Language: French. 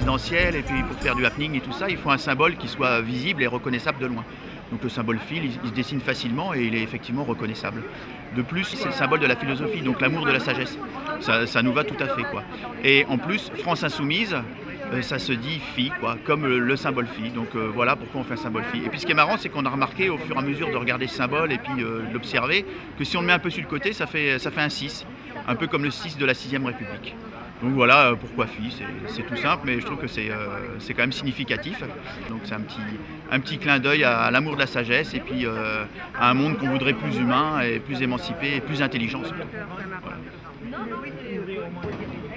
résidentiel et puis pour faire du happening et tout ça, il faut un symbole qui soit visible et reconnaissable de loin. Donc le symbole phi, il se dessine facilement et il est effectivement reconnaissable. De plus, c'est le symbole de la philosophie, donc l'amour de la sagesse. Ça nous va tout à fait, quoi. Et en plus, France Insoumise, ça se dit phi, quoi, comme le symbole phi. Donc voilà pourquoi on fait un symbole phi. Et puis ce qui est marrant, c'est qu'on a remarqué au fur et à mesure de regarder ce symbole et puis de l'observer, que si on le met un peu sur le côté, ça fait un 6, un peu comme le 6 de la 6e République. Donc voilà pourquoi phi, c'est tout simple, mais je trouve que c'est quand même significatif. Donc c'est un petit clin d'œil à l'amour de la sagesse et puis à un monde qu'on voudrait plus humain et plus émancipé et plus intelligent surtout. Voilà.